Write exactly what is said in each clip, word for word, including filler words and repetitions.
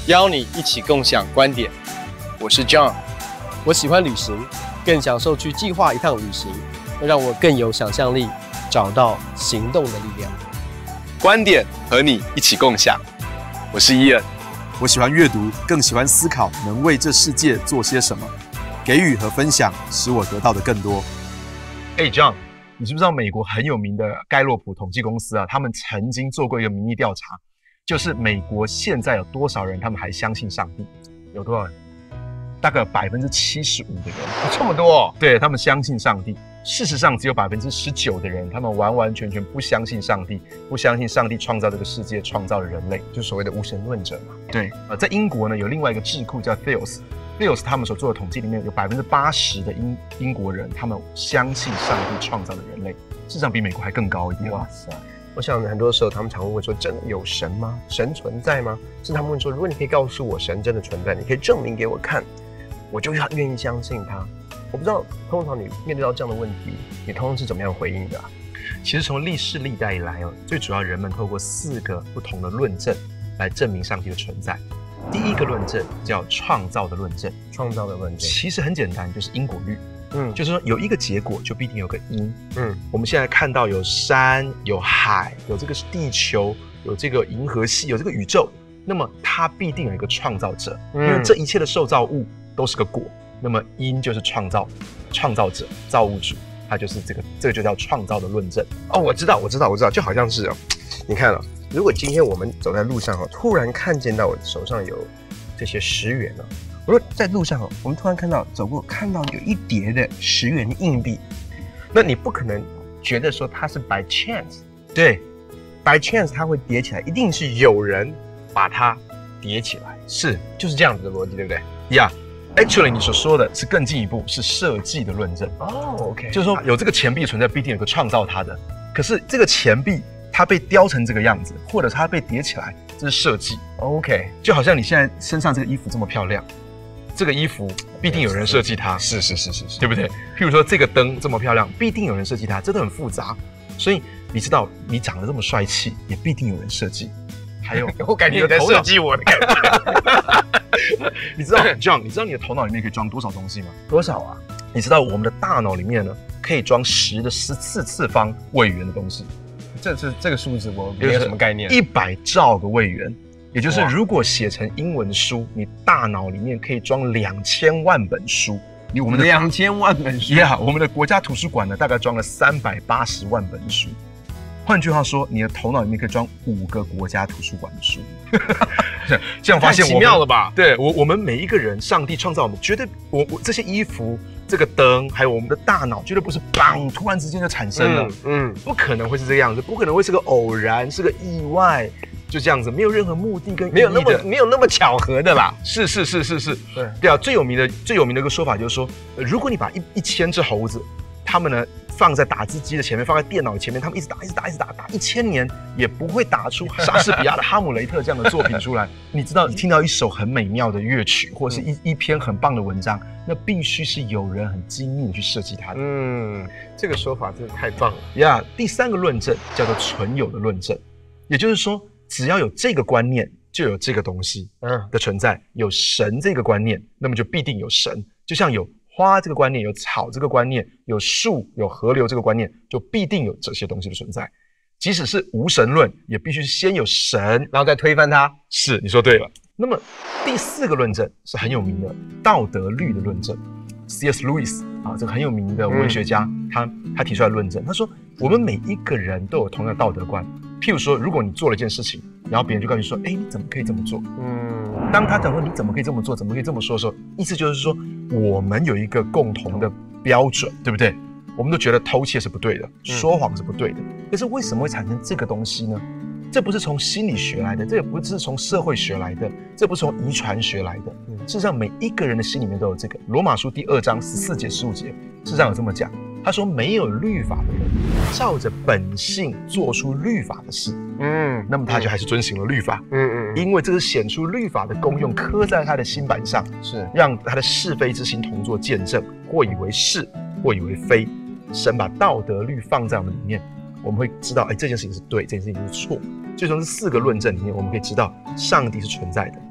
邀你一起共享观点。我是 John， 我喜欢旅行，更享受去计划一趟旅行，让我更有想象力，找到行动的力量。 观点和你一起共享。我是伊恩， 我喜欢阅读，更喜欢思考能为这世界做些什么。给予和分享，使我得到的更多。 哎、hey、，John， 你知不知道美国很有名的盖洛普统计公司啊？他们曾经做过一个民意调查，就是美国现在有多少人他们还相信上帝？ 有多少人？ 大概百分之七十五的人， 这么多、哦？ 对，他们相信上帝。事实上，只有百分之十九的人，他们完完全全不相信上帝，不相信上帝创造这个世界，创造了人类， 就所谓的无神论者嘛。 对，呃，在英国呢，有另外一个智库叫 Theos。Theos 他们所做的统计里面有百分之八十的英英国人，他们相信上帝创造了人类，事实上比美国还更高一点。 哇塞！我想很多时候他们常会问说：真的有神吗？神存在吗？是他们问说：如果你可以告诉我神真的存在，你可以证明给我看，我就愿意相信他。我不知道，通常你面对到这样的问题，你通常是怎么样回应的、啊？ 其实从历史历代以来哦，最主要人们透过四个不同的论证来证明上帝的存在。第一个论证叫创造的论证， 创造的论证其实很简单，就是因果律。 嗯， 就是说有一个结果就必定有个因。 嗯， 我们现在看到有山、有海、有这个地球、有这个银河系、有这个宇宙，那么它必定有一个创造者， 嗯、 因为这一切的受造物都是个果。那么因就是创造，创造者、造物主，他就是这个，这个就叫创造的论证。 哦，我知道，我知道，我知道，就好像是哦，你看了。如果今天我们走在路上哦，突然看见到我手上有这些十元哦，我说在路上哦，我们突然看到走过看到有一叠的十元的硬币，那你不可能觉得说它是 by chance， 对 ，by chance 它会叠起来，一定是有人把它叠起来， 是就是这样子的逻辑，对不对？ 呀、yeah, ，actually 你所说的是更进一步，是设计的论证。 哦 ，OK， 就是说有这个钱币存在，必定有个创造它的，可是这个钱币。它被雕成这个样子，或者它被叠起来，这是设计。 OK， 就好像你现在身上这个衣服这么漂亮，这个衣服必定有人设计它， 是是是是是， 对不对？譬如说这个灯这么漂亮，必定有人设计它，这都很复杂。所以你知道，你长得这么帅气，也必定有人设计。还有， 我感觉你在设计我的感觉。 你知道 ，John， 你知道你的头脑里面可以装多少东西吗？ 多少啊？ 你知道我们的大脑里面呢，可以装十的十四次方位元的东西。 这是这个数字我没有什么概念。 一百兆个位元，也就是如果写成英文书，你大脑里面可以装两千万本书。你我们的两千万本书呀， yeah, 我们的国家图书馆呢，大概装了三百八十万本书。换句话说，你的头脑里面可以装五个国家图书馆的书。这样发现我太奇妙了吧？ 对我，我们每一个人，上帝创造我们，绝对我我这些衣服。这个灯，还有我们的大脑，绝对不是砰突然之间就产生了， 嗯，嗯不可能会是这个样子，不可能会是个偶然，是个意外，就这样子，没有任何目的跟意义的， 没有那么没有那么巧合的啦。 是是是是是， 对对啊，最有名的最有名的一个说法就是说，呃、如果你把一一千只猴子，他们呢放在打字机的前面，放在电脑前面，他们一直打一直打一直打，打一千年也不会打出莎士比亚的《哈姆雷特》这样的作品出来。你知道，你听到一首很美妙的乐曲，或者是一一篇很棒的文章。那必须是有人很精密的去设计它的。 嗯，这个说法真的太棒了呀。Yeah, 第三个论证叫做存有的论证，也就是说，只要有这个观念，就有这个东西的存在。有神这个观念，那么就必定有神。就像有花这个观念，有草这个观念，有树、有河流这个观念，就必定有这些东西的存在。即使是无神论，也必须先有神， 然后再推翻它。 是，你说对了。那么第四个论证是很有名的道德律的论证 ，C S Lewis 啊，这个很有名的文学家，嗯、他他提出来论证，他说我们每一个人都有同样的道德观。譬如说，如果你做了一件事情，然后别人就告诉你说，哎，你怎么可以这么做？嗯，当他讲说你怎么可以这么做，怎么可以这么说的时候，意思就是说我们有一个共同的标准，对不对？我们都觉得偷窃是不对的，说谎是不对的，可是为什么会产生这个东西呢？这不是从心理学来的，这也不是从社会学来的，这不是从遗传学来的。事实上，每一个人的心里面都有这个。罗马书第二章十四节、十五节，事实上有这么讲。他说，没有律法的人，照着本性做出律法的事，嗯，那么他就还是遵行了律法，嗯嗯，因为这是显出律法的功用，刻在他的心板上，是让他的是非之心同作见证，或以为是，或以为非。神把道德律放在我们里面，我们会知道，哎，这件事情是对，这件事情是错。所以从这四个论证里面，我们可以知道上帝是存在的。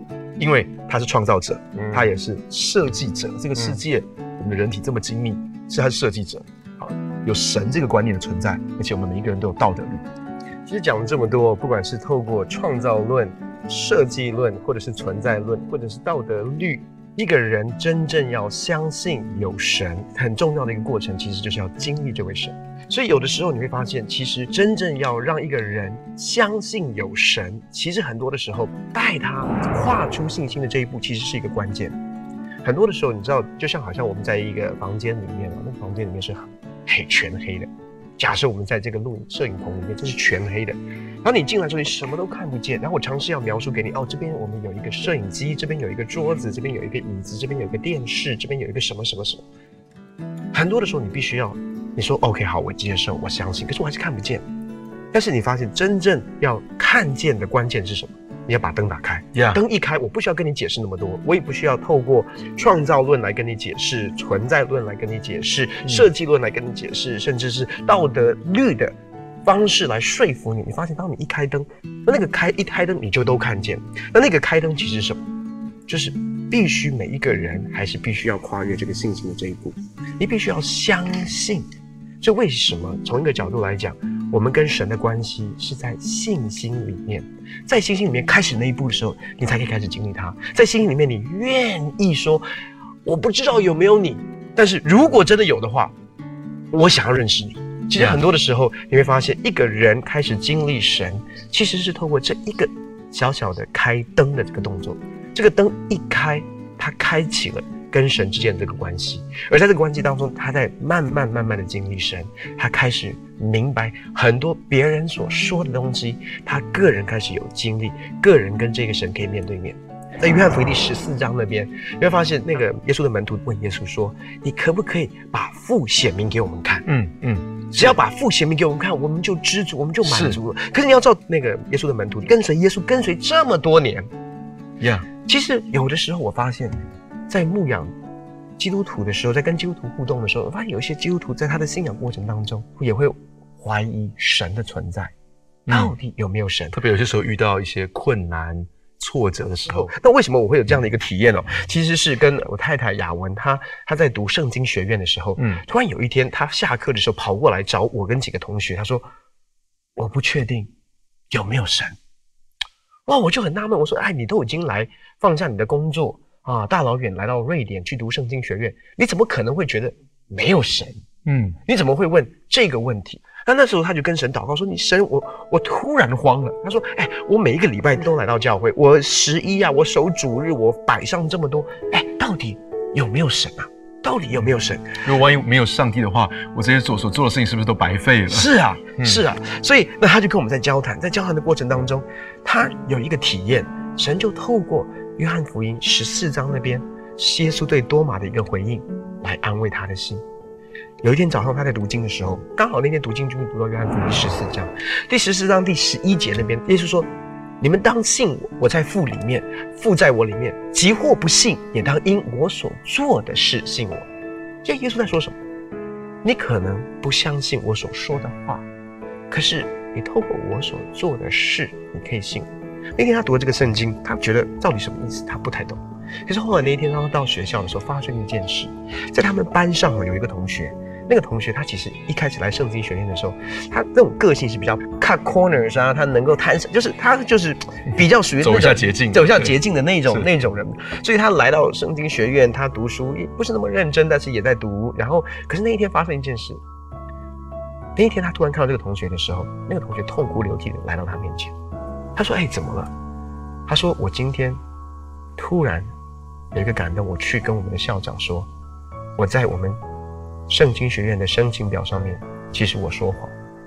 因为他是创造者， 嗯他也是设计者。这个世界，我们的人体这么精密，是他是设计者。好，有神这个观念的存在，而且我们每一个人都有道德律。 其实讲了这么多，不管是透过创造论、设计论，或者是存在论，或者是道德律，一个人真正要相信有神，很重要的一个过程，其实就是要经历这位神。所以有的时候你会发现，其实真正要让一个人相信有神，其实很多的时候带他跨出信心的这一步，其实是一个关键。很多的时候，你知道，就像好像我们在一个房间里面啊，那个房间里面是黑全黑的。假设我们在这个录影摄影棚里面，这是全黑的，然后你进来之后，你什么都看不见。然后我尝试要描述给你，哦，这边我们有一个摄影机，这边有一个桌子，这边有一个椅子，这边有一个电视，这边有一个什么什么什么。很多的时候，你必须要，你说 OK 好，我接受，我相信，可是我还是看不见。但是你发现，真正要看见的关键是什么？你要把灯打开， Yeah. 灯一开，我不需要跟你解释那么多，我也不需要透过创造论来跟你解释，存在论来跟你解释， 嗯、 设计论来跟你解释，甚至是道德律的方式来说服你。你发现，当你一开灯，那那个开一开灯，你就都看见。那那个开灯其实是什么？就是必须每一个人还是必须要跨越这个信心的这一步，你必须要相信。这为什么？从一个角度来讲，我们跟神的关系是在信心里面，在信心里面开始那一步的时候，你才可以开始经历它。在信心里面，你愿意说，我不知道有没有你，但是如果真的有的话，我想要认识你。其实很多的时候，你会发现，一个人开始经历神，其实是透过这一个小小的开灯的这个动作。这个灯一开，它开启了跟神之间的这个关系，而在这个关系当中，他在慢慢慢慢的经历神，他开始明白很多别人所说的东西，他个人开始有经历，个人跟这个神可以面对面。在约翰福音第十四章那边，你会发现那个耶稣的门徒问耶稣说：“你可不可以把父显明给我们看？” 嗯嗯， 只要把父显明给我们看，我们就知足，我们就满足了。可是你要知道，那个耶稣的门徒跟随耶稣跟随这么多年， 呀、yeah. 其实有的时候我发现，在牧养基督徒的时候，在跟基督徒互动的时候，我发现有一些基督徒在他的信仰过程当中，也会怀疑神的存在，到底有没有神？ 特别有些时候遇到一些困难、挫折的时候， 那为什么我会有这样的一个体验哦？其实是跟我太太雅文，她她在读圣经学院的时候，嗯，突然有一天，她下课的时候跑过来找我跟几个同学，她说：“我不确定有没有神。”哇，我就很纳闷，我说：“哎，你都已经来放下你的工作啊，大老远来到瑞典去读圣经学院，你怎么可能会觉得没有神？嗯，你怎么会问这个问题？”那那时候他就跟神祷告说：“你神，我我突然慌了。”他说：“哎，我每一个礼拜都来到教会，我十一啊，我守主日，我摆上这么多，哎，到底有没有神啊？到底有没有神？ 如果万一没有上帝的话，我这些做所做的事情是不是都白费了？” 是啊，嗯、是啊。所以那他就跟我们在交谈，在交谈的过程当中，他有一个体验，神就透过约翰福音十四章那边耶稣对多马的一个回应，来安慰他的心。有一天早上他在读经的时候，刚好那天读经就是读到约翰福音十四章，第十四章第十一节那边，耶稣说：“你们当信我，我在父里面，父在我里面。即或不信，也当因我所做的事信我。”这耶稣在说什么？你可能不相信我所说的话，可是你透过我所做的事，你可以信我。那天他读了这个圣经，他觉得到底什么意思，他不太懂。可是后来那一天，他到学校的时候，发生一件事，在他们班上有一个同学。那个同学他其实一开始来圣经学院的时候，他这种个性是比较 cut corners 啊，他能够贪，就是他就是比较属于走一下捷径， 走一下捷径的那种那种人，所以他来到圣经学院，他读书也不是那么认真，但是也在读。然后，可是那一天发生一件事，那一天他突然看到这个同学的时候，那个同学痛哭流涕的来到他面前，他说：“哎，怎么了？”他说：“我今天突然有一个感动，我去跟我们的校长说，我在我们圣经学院的申请表上面，其实我说谎。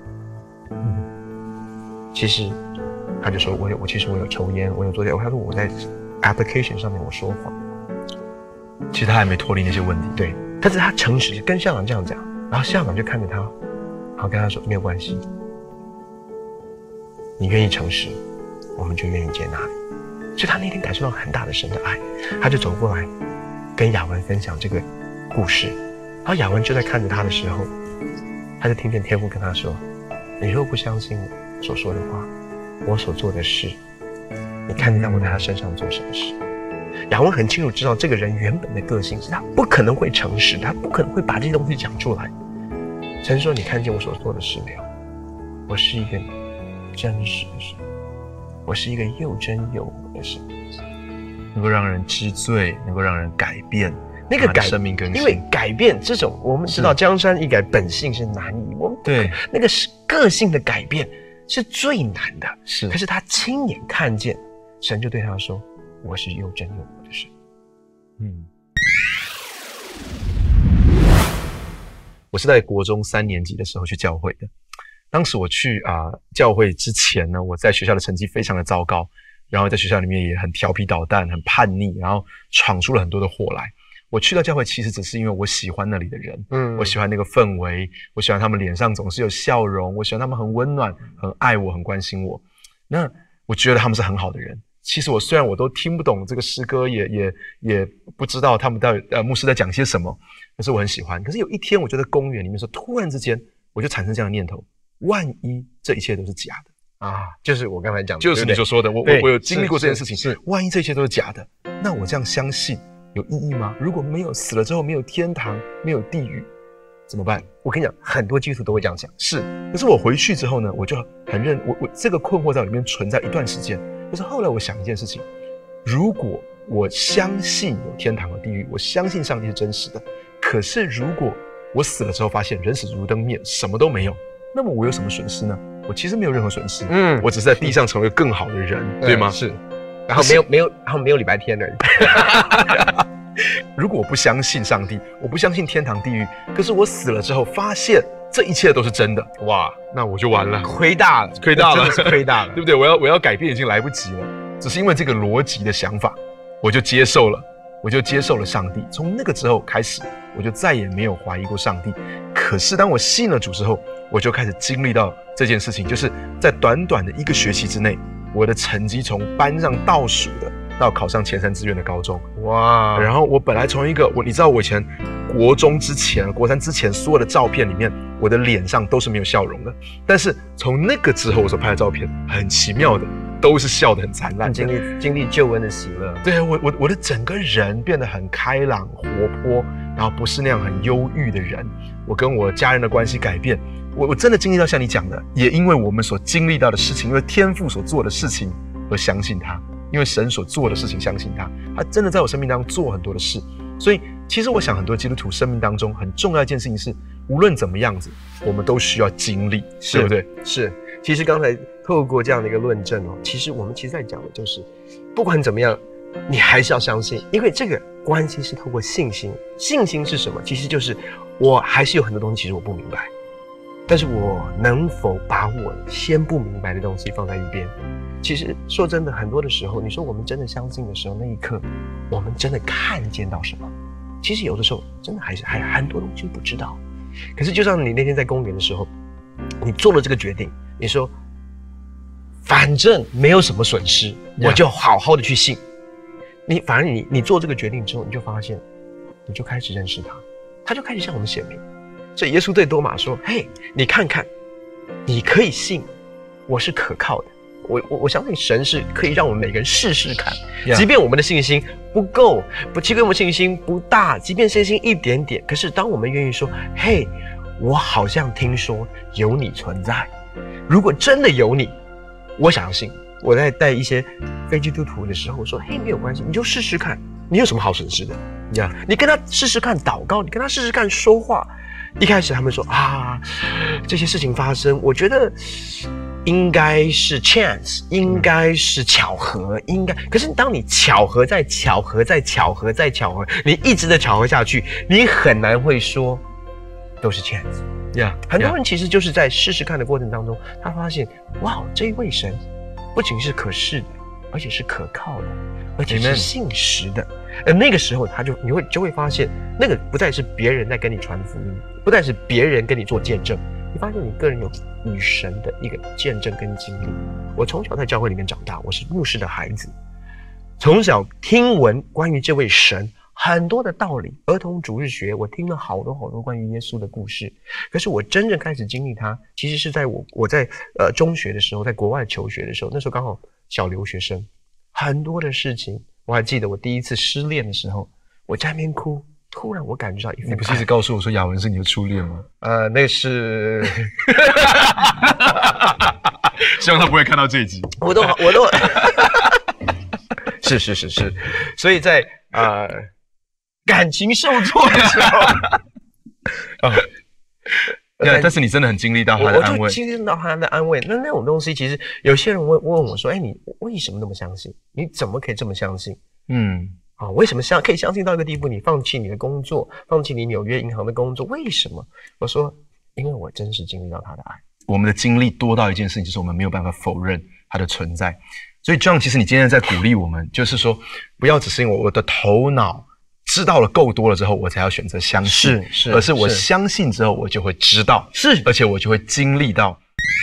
嗯，其实他就说我有，我其实我有抽烟，我有做这，他说我在 application 上面我说谎。 其实他还没脱离那些问题， 对，但是他诚实跟校长这样讲，然后校长就看着他，然后跟他说没有关系，你愿意诚实，我们就愿意接纳你。所以他那天感受到很大的神的爱，他就走过来跟雅文分享这个故事。然后雅文就在看着他的时候，他就听见天父跟他说：“你若不相信我所说的话，我所做的事，你看得到我在他身上做什么事。” 亚文很清楚知道这个人原本的个性是他不可能会诚实，他不可能会把这些东西讲出来。神说：“你看见我所做的事没有？我是一个真实的神，我是一个又真又活的神， 能够让人知罪，能够让人改变。” 那个改生命更新， 因为改变这种，我们知道江山易改，本性是难移。我们对那个是个性的改变是最难的。 是， 可是他亲眼看见，神就对他说：“我是又真又活的神。” 嗯，我是在国中三年级的时候去教会的。当时我去啊、呃、教会之前呢，我在学校的成绩非常的糟糕，然后在学校里面也很调皮捣蛋，很叛逆，然后闯出了很多的祸来。我去到教会其实只是因为我喜欢那里的人，嗯，我喜欢那个氛围，我喜欢他们脸上总是有笑容，我喜欢他们很温暖，很爱我，很关心我。那我觉得他们是很好的人。其实我虽然我都听不懂这个诗歌，也也也不知道他们到底呃牧师在讲些什么，可是我很喜欢。可是有一天，我就在公园里面说，突然之间我就产生这样的念头：万一这一切都是假的啊！就是我刚才讲的， 就是你所说的，我我我有经历过这件事情。 是，是万一这一切都是假的，那我这样相信有意义吗？如果没有死了之后没有天堂，没有地狱，怎么办？ 我跟你讲，很多基督徒都会这样想。 是，可是我回去之后呢，我就很认我我这个困惑在里面存在一段时间。可是后来我想一件事情，如果我相信有天堂和地狱，我相信上帝是真实的，可是如果我死了之后发现人死如灯灭，什么都没有，那么我有什么损失呢？我其实没有任何损失，嗯，我只是在地上成为更好的人，对吗？ 是，然后没有没有，然后没有礼拜天而已。 如果我不相信上帝，我不相信天堂地狱，可是我死了之后发现这一切都是真的，哇，那我就完了， 亏大了， 亏大了， 真的是亏大了， 对不对？我要我要改变已经来不及了，只是因为这个逻辑的想法，我就接受了，我就接受了上帝。从那个之后开始，我就再也没有怀疑过上帝。可是当我信了主之后，我就开始经历到这件事情，就是在短短的一个学期之内，我的成绩从班上倒数的到考上前三志愿的高中，哇！然后我本来从一个我，你知道我以前国中之前、国三之前所有的照片里面，我的脸上都是没有笑容的。但是从那个之后，我所拍的照片，很奇妙的都是笑得很灿烂的， 经历经历救恩的喜乐。 对我我我的整个人变得很开朗、活泼，然后不是那样很忧郁的人。我跟我家人的关系改变，我我真的经历到像你讲的，也因为我们所经历到的事情，因为天父所做的事情而相信他。因为神所做的事情，相信他，他真的在我生命当中做很多的事。所以，其实我想，很多基督徒生命当中很重要一件事情是，无论怎么样子，我们都需要经历，对不对？ 是。其实刚才透过这样的一个论证哦，其实我们其实在讲的就是，不管怎么样，你还是要相信，因为这个关系是透过信心。信心是什么？其实就是我还是有很多东西，其实我不明白，但是我能否把我先不明白的东西放在一边？其实说真的，很多的时候，你说我们真的相信的时候，那一刻，我们真的看见到什么？其实有的时候，真的还是还很多东西不知道。可是就像你那天在公园的时候，你做了这个决定，你说，反正没有什么损失， yeah. 我就好好的去信。你反正你你做这个决定之后，你就发现，你就开始认识他，他就开始向我们显明。所以耶稣对多马说：“嘿，你看看，你可以信，我是可靠的。”我我我相信神是可以让我们每个人试试看， yeah. 即便我们的信心不够，不，即便我们信心不大，即便信心一点点，可是当我们愿意说，嘿，我好像听说有你存在，如果真的有你，我相信。我在带一些非基督徒的时候，我说，嘿，没有关系，你就试试看，你有什么好损失的呀？ Yeah. 你跟他试试看祷告，你跟他试试看说话。一开始他们说啊，这些事情发生，我觉得应该是 chance， 应该是巧合，应该。可是当你巧合再巧合再巧合再巧合，你一直的巧合下去，你很难会说都是 chance。呀、yeah, ，很多人其实就是在试试看的过程当中，他发现哇，这一位神不仅是可视的，而且是可靠的，而且是信实的。而那个时候，他就你会就会发现，那个不再是别人在跟你传福音，不再是别人跟你做见证，你发现你个人有与神的一个见证跟经历。我从小在教会里面长大，我是牧师的孩子，从小听闻关于这位神很多的道理，儿童主日学我听了好多好多关于耶稣的故事。可是我真正开始经历他，其实是在我我在呃中学的时候，在国外求学的时候，那时候刚好小留学生，很多的事情我还记得我第一次失恋的时候，我在那边哭，突然我感觉到一份爱。 你不是一直告诉我说雅文是你的初恋吗？ 呃，那是， 希望他不会看到这一集。 我都我都，是是是是，所以在呃感情受挫的时候， 啊。对，但是你真的很经历到他的安慰， 我就经历到他的安慰。那那种东西，其实有些人问问我说：“哎，你为什么那么相信？你怎么可以这么相信？ 嗯， 啊，为什么相可以相信到一个地步，你放弃你的工作，放弃你纽约银行的工作？为什么？”我说：“因为我真实经历到他的爱。 我们的经历多到一件事情，就是我们没有办法否认他的存在。所以 John， 其实你今天在鼓励我们，就是说，不要只是因为我的头脑知道了够多了之后，我才要选择相信， 是是， 而是我相信之后，我就会知道， 是， 而且我就会经历到。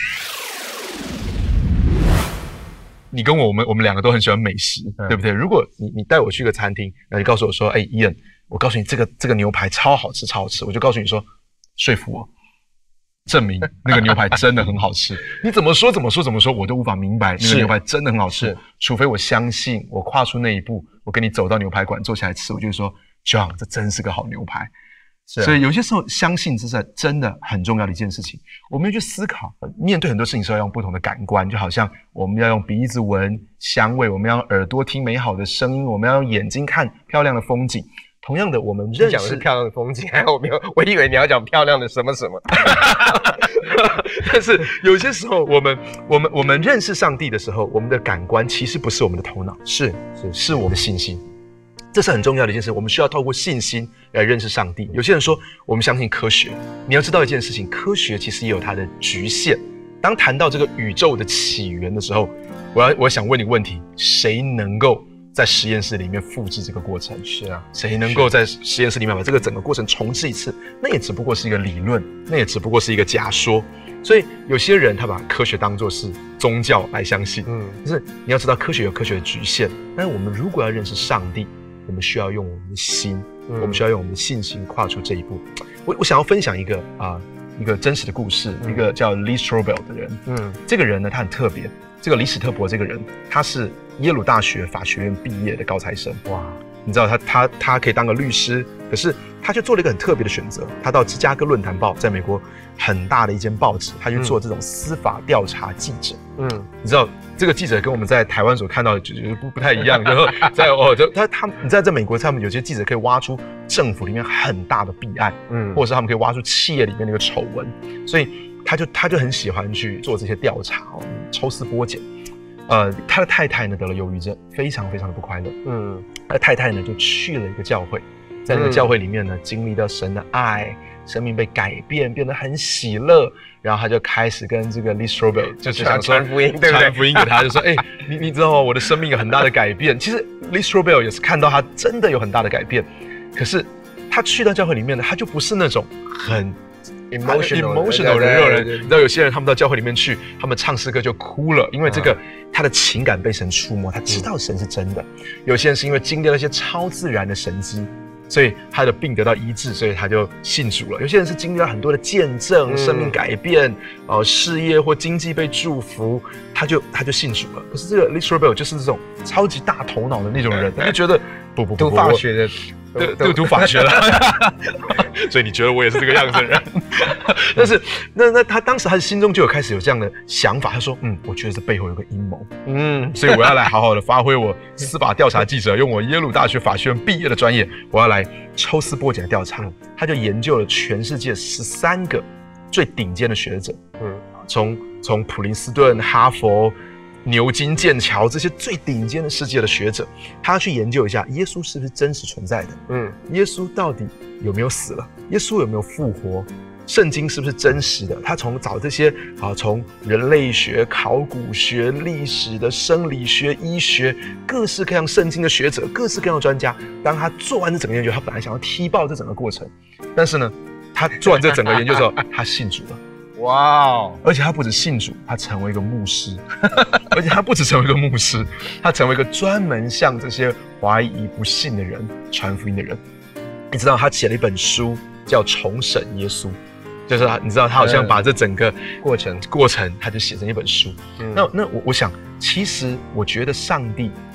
你跟我，我们我们两个都很喜欢美食，嗯、对不对？如果你你带我去个餐厅，然后你告诉我说，哎 ，Ian， 我告诉你这个这个牛排超好吃，超好吃，我就告诉你说，说服我，证明那个牛排真的很好吃。你怎么说怎么说怎么说，我都无法明白那个牛排真的很好吃，除非我相信，我跨出那一步。我跟你走到牛排馆坐下来吃，我就会说 ，John， 这真是个好牛排。是啊、所以有些时候，相信这是真的很重要的一件事情。我们要去思考，面对很多事情是要用不同的感官，就好像我们要用鼻子闻香味，我们要用耳朵听美好的声音，我们要用眼睛看漂亮的风景。同样的，我们认识讲的是漂亮的风景，还有我没有？我以为你要讲漂亮的什么什么。 但是有些时候，我们我们我们认识上帝的时候，我们的感官其实不是我们的头脑， 是是是我们的信心。这是很重要的一件事，我们需要透过信心来认识上帝。有些人说我们相信科学，你要知道一件事情，科学其实也有它的局限。当谈到这个宇宙的起源的时候，我要我想问你个问题：谁能够在实验室里面复制这个过程？ 是啊， 谁能够在实验室里面把这个整个过程重置一次？那也只不过是一个理论，那也只不过是一个假说。所以有些人他把科学当作是宗教来相信，嗯，可是你要知道科学有科学的局限。但是我们如果要认识上帝，我们需要用我们的心，嗯、我们需要用我们的信心跨出这一步。我我想要分享一个啊、呃、一个真实的故事，嗯、一个叫 Lee Strobel 的人，嗯，这个人呢他很特别，这个李史特伯这个人他是耶鲁大学法学院毕业的高材生，哇，你知道他他他可以当个律师，可是他就做了一个很特别的选择，他到芝加哥论坛报，在美国很大的一间报纸，他去做这种司法调查记者，嗯，你知道。这个记者跟我们在台湾所看到的就不不太一样，就是在哦，就他他你知道在美国，他们有些记者可以挖出政府里面很大的弊案，嗯，或者是他们可以挖出企业里面的一个丑闻，所以他就他就很喜欢去做这些调查哦，抽丝剥茧。呃，他的太太呢得了忧郁症，非常非常的不快乐，嗯，他的太太呢就去了一个教会，在那个教会里面呢，经历到神的爱，生命被改变，变得很喜乐。然后他就开始跟这个 Lee Strobel 就是想说传福音，对不对？ 传福音给他，就说：“哎、欸，你你知道吗？我的生命有很大的改变。”其实 Lee Strobel 也是看到他真的有很大的改变，可是他去到教会里面呢，他就不是那种很 emotional emotional 的热人。你知道有些人他们到教会里面去，他们唱诗歌就哭了，因为这个、嗯、他的情感被神触摸，他知道神是真的。有些人是因为经历了一些超自然的神迹。所以他的病得到医治，所以他就信主了。有些人是经历了很多的见证，嗯、生命改变，呃，事业或经济被祝福，他就他就信主了。可是这个 Lee Strobel 就是这种超级大头脑的那种人，他就觉得不不不， 读法学的， 对对，读法学了。所以你觉得我也是这个样子的人？但是那那他当时他心中就有开始有这样的想法，他说：“嗯，我觉得这背后有个阴谋，嗯，所以我要来好好的发挥我司法调查记者，用我耶鲁大学法学院毕业的专业，我要来抽丝剥茧的调查。”他就研究了全世界十三个最顶尖的学者，嗯，从从普林斯顿、哈佛、牛津、剑桥这些最顶尖的世界的学者，他要去研究一下耶稣是不是真实存在的，嗯，耶稣到底有没有死了？耶稣有没有复活？圣经是不是真实的？他从找这些啊，从人类学、考古学、历史的生理学、医学，各式各样圣经的学者，各式各样的专家。当他做完这整个研究，他本来想要踢爆这整个过程，但是呢，他做完这整个研究之后，他信主了。哇哦！而且他不止信主，他成为一个牧师，而且他不止成为一个牧师，他成为一个专门向这些怀疑不信的人传福音的人。你知道他写了一本书叫《重审耶稣》。就是他，你知道，他好像把这整个过程过程，他就写成一本书。嗯、那那我我想，其实我觉得上帝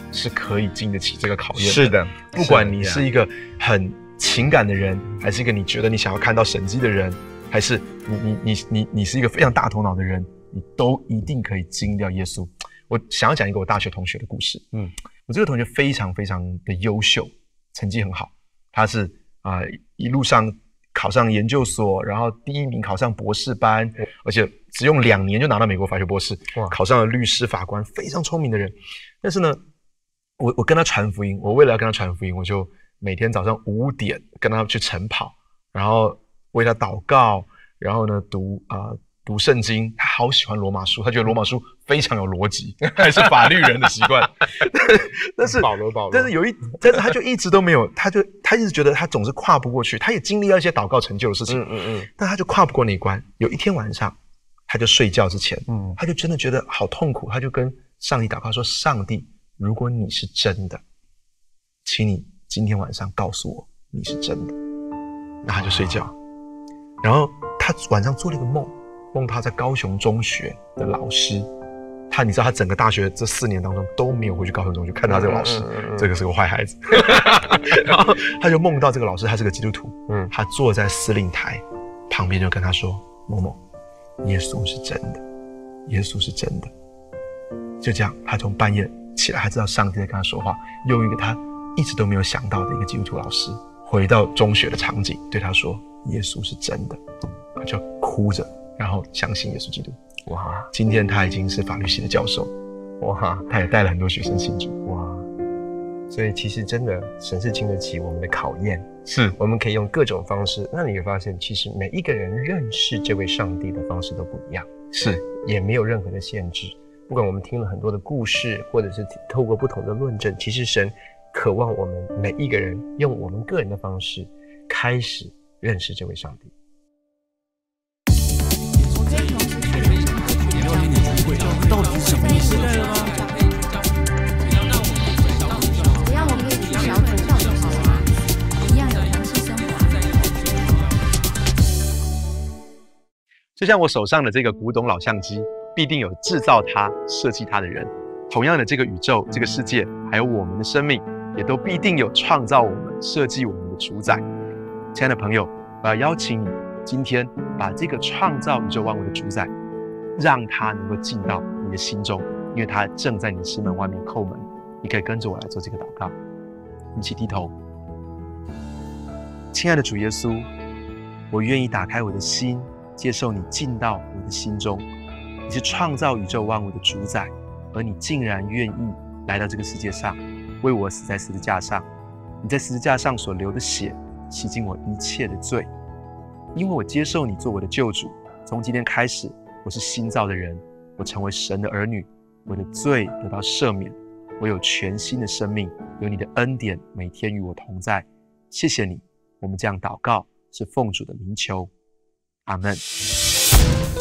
是可以经得起这个考验的。 是的， 不管你是一个很情感的人，还是一个你觉得你想要看到神迹的人，还是你你你你你是一个非常大头脑的人，你都一定可以经掉耶稣。我想要讲一个我大学同学的故事。嗯，我这个同学非常非常的优秀，成绩很好，他是啊、呃、一路上考上研究所，然后第一名考上博士班，嗯、而且只用两年就拿到美国法学博士，考上了律师、法官，非常聪明的人。但是呢，我我跟他传福音，我为了要跟他传福音，我就每天早上五点跟他去晨跑，然后为他祷告，然后呢读啊。呃读圣经，他好喜欢罗马书，他觉得罗马书非常有逻辑，还是法律人的习惯。但是保罗，保罗， 但是有一，但是他就一直都没有，他就他一直觉得他总是跨不过去。他也经历了一些祷告成就的事情，嗯嗯嗯，但他就跨不过那一关。有一天晚上，他就睡觉之前，嗯，他就真的觉得好痛苦，他就跟上帝祷告说：“上帝，如果你是真的，请你今天晚上告诉我你是真的。”那他就睡觉，然后他晚上做了一个梦。梦他在高雄中学的老师，他你知道他整个大学这四年当中都没有回去高雄中学看他这个老师，嗯嗯嗯、这个是个坏孩子。然后他就梦到这个老师，他是个基督徒，嗯，他坐在司令台旁边就跟他说：“某某，耶稣是真的，耶稣是真的。”就这样，他从半夜起来，他知道上帝在跟他说话，用一个他一直都没有想到的一个基督徒老师，回到中学的场景，对他说：“耶稣是真的。”他就哭着。然后相信耶稣基督。哇！今天他已经是法律系的教授。哇！他也带了很多学生信主。哇！ 所以其实真的，神是经得起我们的考验。 是， 我们可以用各种方式。那你会发现，其实每一个人认识这位上帝的方式都不一样。 是， 也没有任何的限制。不管我们听了很多的故事，或者是透过不同的论证，其实神渴望我们每一个人用我们个人的方式，开始认识这位上帝。 到底是什么意思？只要我们可以取消口罩就好了，一样有同性生活。 就像我手上的这个古董老相机，必定有制造它、设计它的人。同样的，这个宇宙、这个世界，还有我们的生命，也都必定有创造我们、设计我们的主宰。亲爱的朋友，我要邀请你，今天把这个创造宇宙万物的主宰，让他能够进到你的心中，因为他正在你的心门外面叩门。你可以跟着我来做这个祷告，一起低头。亲爱的主耶稣，我愿意打开我的心，接受你进到我的心中。你是创造宇宙万物的主宰，而你竟然愿意来到这个世界上，为我死在十字架上。你在十字架上所流的血，洗净我一切的罪。因为我接受你做我的救主，从今天开始，我是新造的人，我成为神的儿女，我的罪得到赦免，我有全新的生命，有你的恩典每天与我同在。谢谢你，我们这样祷告是奉主的名求，阿们。